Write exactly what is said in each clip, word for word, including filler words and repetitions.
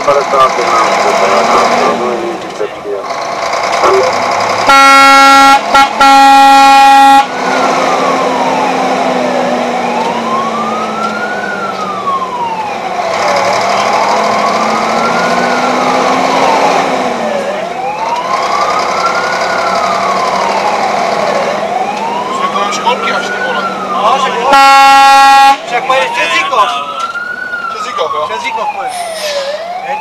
padesát jedna, rozumím, více příjem. Školky až ty vole. No, však jo. Však pojedeš přes Říkov. Přes Říkov, jo? Přes Říkov pojedeš. Jeď.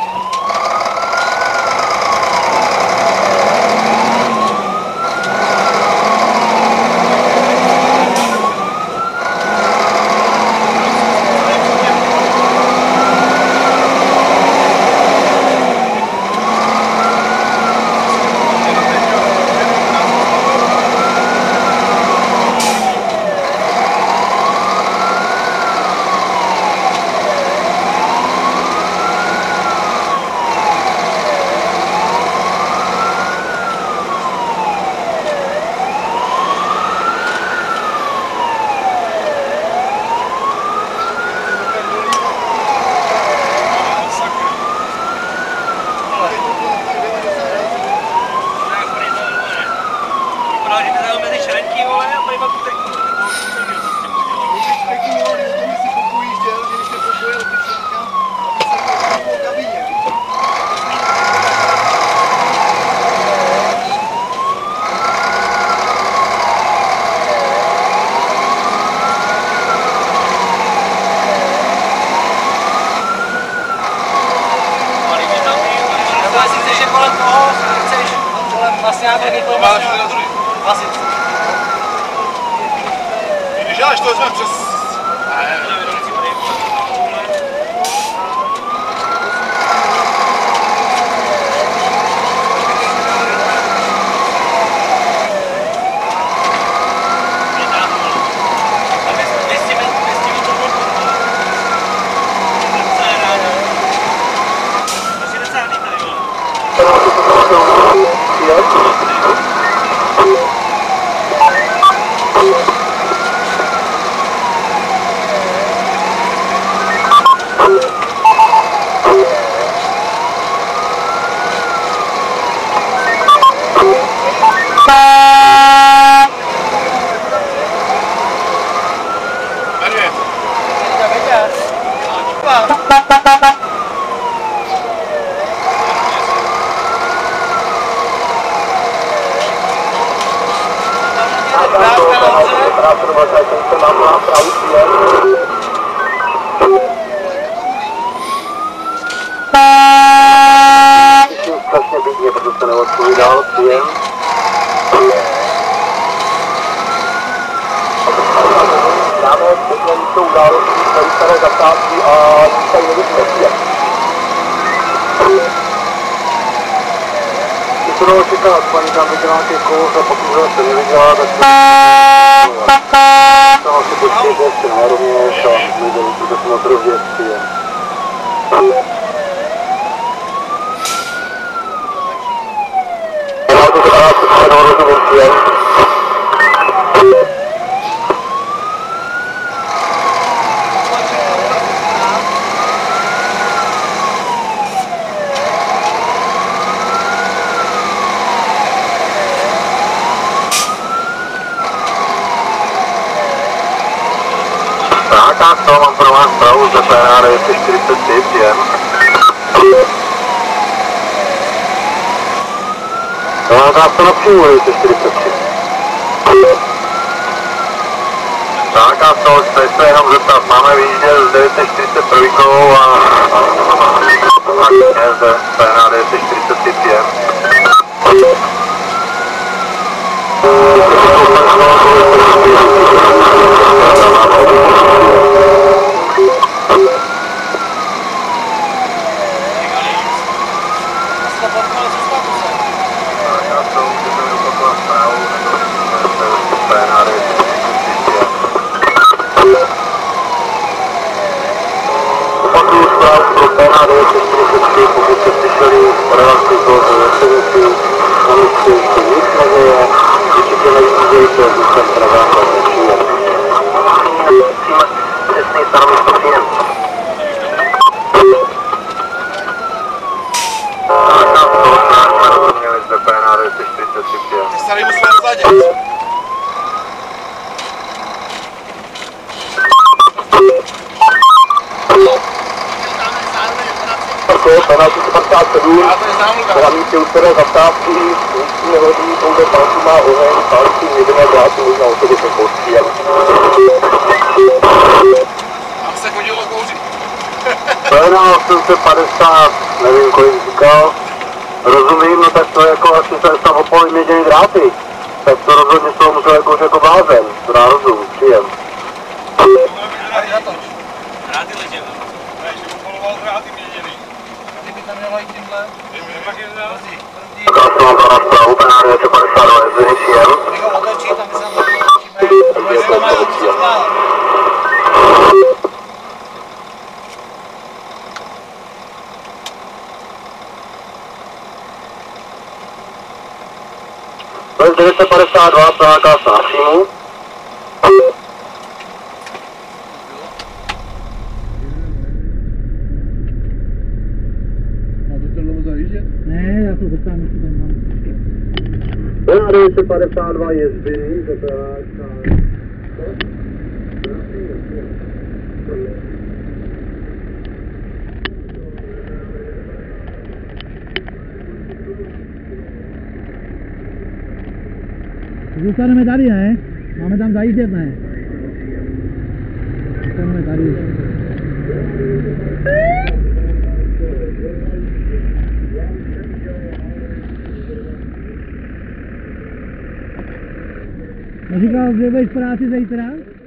Když až to vezmeme přes... Strašně bídně, protože se neodpovídal příjem. Dáme pěkně více událostí, tady staré zakázky a tady nevyšlo. Když to bylo čekat, paní tam viděla těch kous a pokud se neviděla, tak to asi počkejte ještě na rovněž a my jdeme, protože jsme na to rozvěd příjem. Tak, to mám pro vás zprávu z P H devět set čtyřicet tři, příjem. To mám vás to na příjmu devět set čtyřicet tři. Tak a to, chci se jenom zeptat, máme výjíždět z devět set čtyřicet tři a je zde P H devět set čtyřicet tři, příjem. Pokud jste slyšeli relaci toho veselnosti, oni se ještě nic neděje, určitě nevidíte, že jsem pravá příjem. Přesný stanovisko příjem. dvě čtyřicet tři přijel. Ty starý musíme zadě. Marko, kanál číslo padesát sedm, Já tady znám Luka. na místě ustaré zastávky, místní nehodí, pouze palců má oheň, palců jedené vláky, možná osoby se postříjel. Tam se chodilo kouřit. Plenal osm set padesát, nevím kolik říkal, rozumím, no tak to je jako asi se tam opolí měděný dráty, tak to rozhodně se ho musel jako už jako blázen, to dá rozum, příjem. Rády ležel. Ne, že upoloval dráty měděný. Kdyby tam měla jít tímhle. Kdyby taky měl. Krásno mám pana zprávu, P devět set padesát dva, jezdení příjem. Když ho otočí, tam by se tam otočíme. Když to mají určitě znát. devět set padesát dva, Praha Krásna na příjmu. Ne, já to zeptám, jestli tam mám. devět set padesát dva jezdení, to Praha. Zůstaneme tady, ne? Máme tam zajíždět, ne? Zůstaneme tady. Neříkal, že budeš v práci zítra?